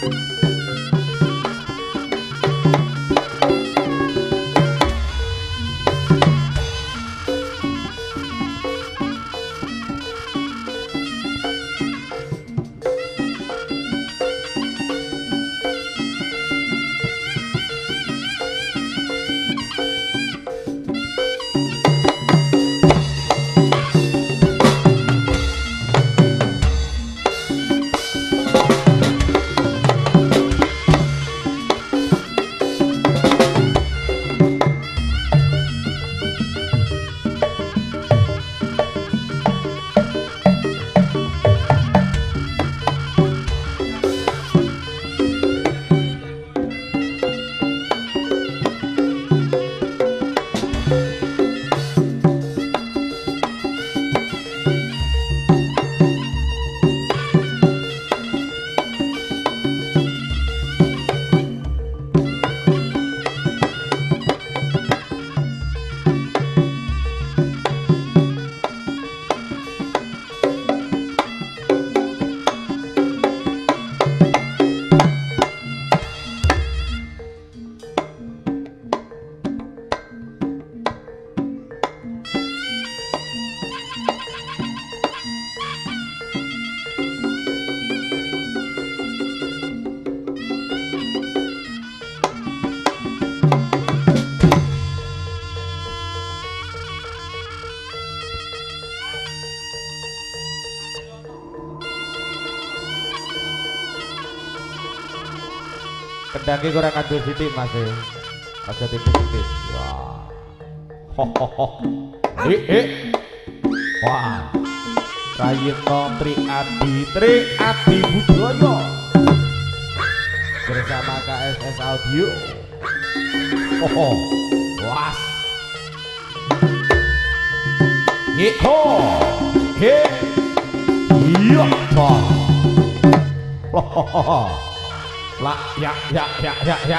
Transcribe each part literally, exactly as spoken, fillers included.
Kendangnya kurang adur sidik mas ya, aja tipis-tipis. Wah, hohoho, eh eh, wah, Rayitno Tri Adi Tri Adi Budoyo bersama K S S Audio. Hoho, was, hiko, he, iya toh, hohoho. Lah, ya, ya, ya, ya, ya.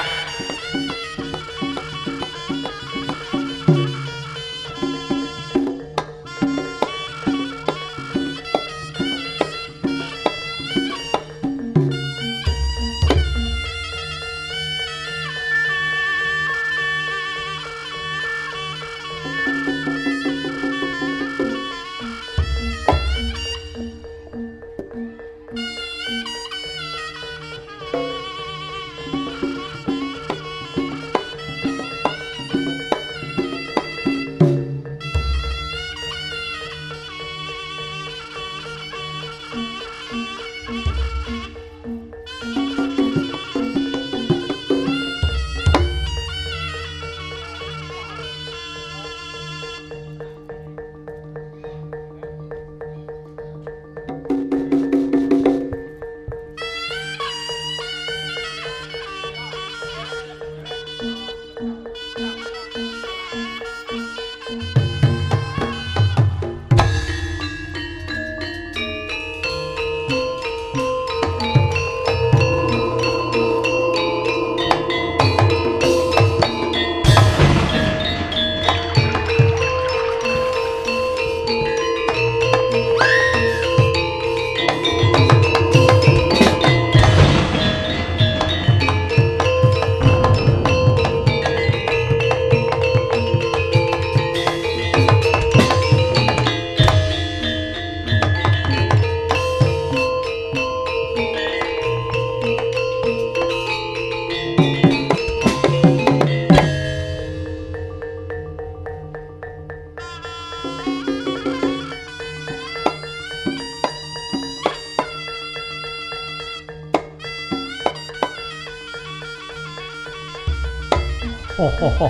Oh, oh, oh,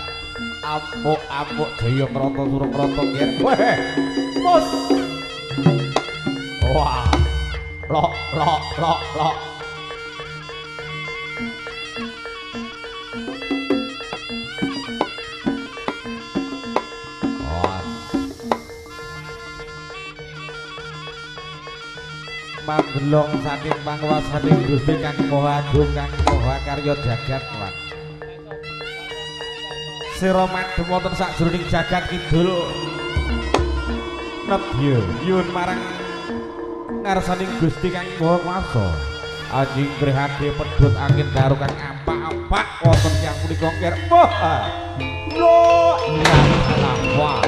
amuk amuk Jaya Krata Surakrata nggih. Weh. Mus. Wah. Lok lok lok lok. Magelong saking pangwasaning Gusti Kang Maha Agung Kang Maha Karya Jagat lan sira madhep wonten sajroning jagat kidul nedya nyuwun marang ngarsaning Gusti Kang Maha Kuwasa anjing prihadi pedhut angin daru kang ampak-ampak wonten tiyang punika kir wah lo ilaha wah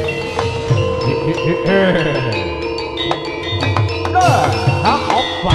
nah ha apa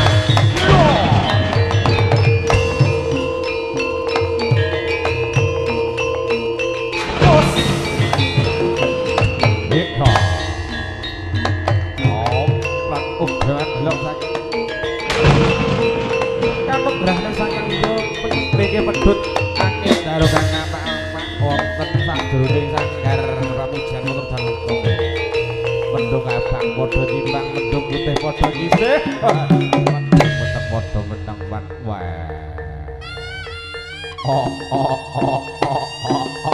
pedhut angin daru kang ampak-ampak wonten sadurunge sanggar pramujan wonten dalem kene mendung abang padha timbang mendung putih padha nyisih meteng padha meneng wan wae oh oh oh oh oh